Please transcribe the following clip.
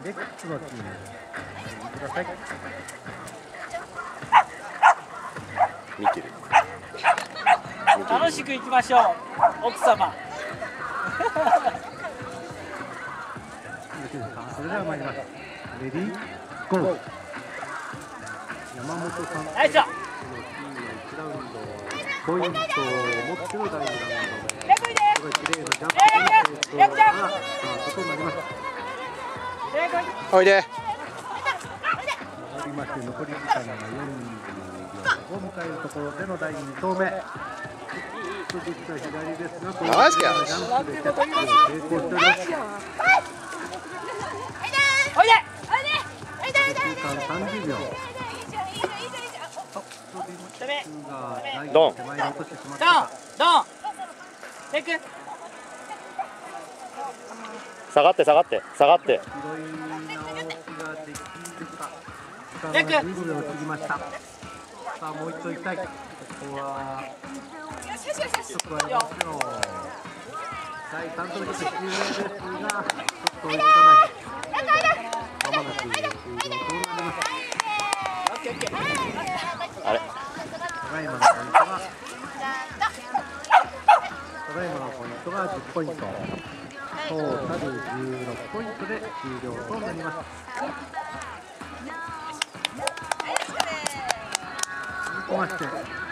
レックスのチームください。 見てる。 楽しくいきましょう、奥様。 それでは参ります。レディーゴー。山本さん。 ナイス。 1ラウンドポイントを持っての第2ラウンドで、すごい綺麗なジャンプがスタートとなります。 おいで。 おりまして残り時間が40秒を迎えるところでの第2投目。左ですが、このジャンプでキャッチを成功しております。 おいで。 時間30秒。 ドン。 ドン。レク。 下がって下がって下がって。 レク。15秒を切りました。さあもう一度行きたい。ここはちょっと加えますよ。第3投目ですが、ちょっと追いつかない。まもなく終了となります。 あれ。 ただいまのポイントが10ポイント。トータル16ポイントで終了となります。続きまして